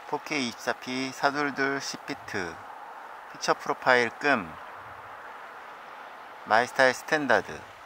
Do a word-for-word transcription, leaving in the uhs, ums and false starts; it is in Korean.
포케이 이십사 피 사백이십이 십 비트 픽처 프로파일 끔 마이스타일 스탠다드